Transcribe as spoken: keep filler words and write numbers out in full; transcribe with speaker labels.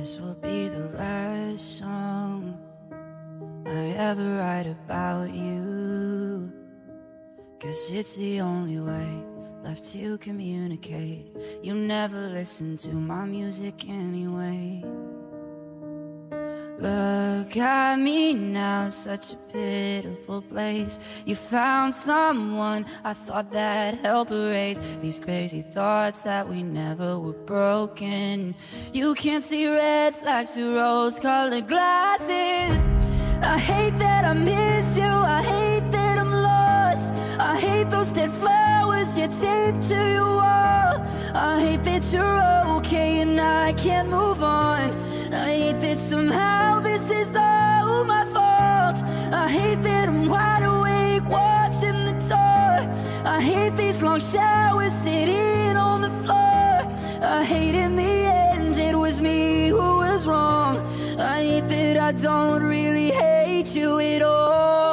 Speaker 1: This will be the last song I ever write about you, 'cause it's the only way left to communicate. You never listen to my music anyway. Look at me now, such a pitiful place. You found someone I thought that helped erase these crazy thoughts that we never were broken. You can't see red flags through rose-colored glasses. I hate that I miss you, I hate that I'm lost. I hate those dead flowers you taped to your wall. I hate that you're okay and I can't move on. I hate that somehow this is all my fault. I hate that I'm wide awake watching the door. I hate these long showers sitting on the floor. I hate in the end it was me who was wrong. I hate that I don't really hate you at all.